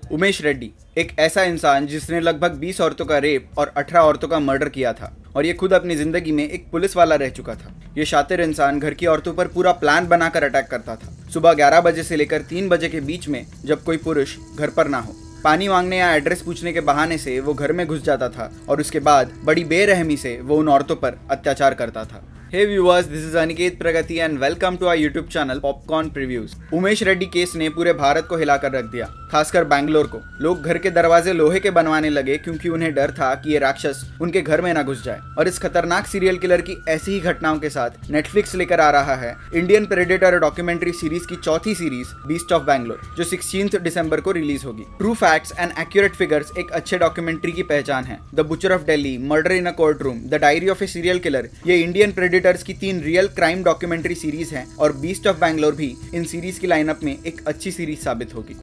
उमेश रेड्डी एक ऐसा इंसान जिसने लगभग 20 औरतों का रेप और 18 औरतों का मर्डर किया था और ये खुद अपनी जिंदगी में एक पुलिस वाला रह चुका था। ये शातिर इंसान घर की औरतों पर पूरा प्लान बनाकर अटैक करता था। सुबह 11 बजे से लेकर 3 बजे के बीच में, जब कोई पुरुष घर पर ना हो, पानी मांगने या एड्रेस पूछने के बहाने से वो घर में घुस जाता था और उसके बाद बड़ी बेरहमी से वो उन औरतों पर अत्याचार करता था। Hey viewers, this is Aniket Pragati and welcome to our YouTube channel Popcorn Previews. Umesh Reddy case ने पूरे भारत को हिलाकर रख दिया, खासकर बैंगलोर को। लोग घर के दरवाजे लोहे के बनवाने लगे क्योंकि उन्हें डर था कि ये राक्षस उनके घर में ना घुस जाए। और इस खतरनाक सीरियल किलर की ऐसी ही घटनाओं के साथ नेटफ्लिक्स लेकर आ रहा है इंडियन प्रेडेटर डॉक्यूमेंट्री सीरीज की चौथी सीरीज बीस्ट ऑफ बैंगलोर, जो 16 दिसंबर को रिलीज होगी। True facts and accurate figures एक अच्छे डॉक्यूमेंट्री की पहचान है। The Butcher of Delhi, Murder in a Courtroom, The Diary of a Serial Killer, ये इंडियन प्रेडेटर्स की 3 रियल क्राइम डॉक्यूमेंट्री सीरीज हैं और बीस्ट ऑफ बैंगलोर भी इन सीरीज की लाइनअप में एक अच्छी सीरीज साबित होगी।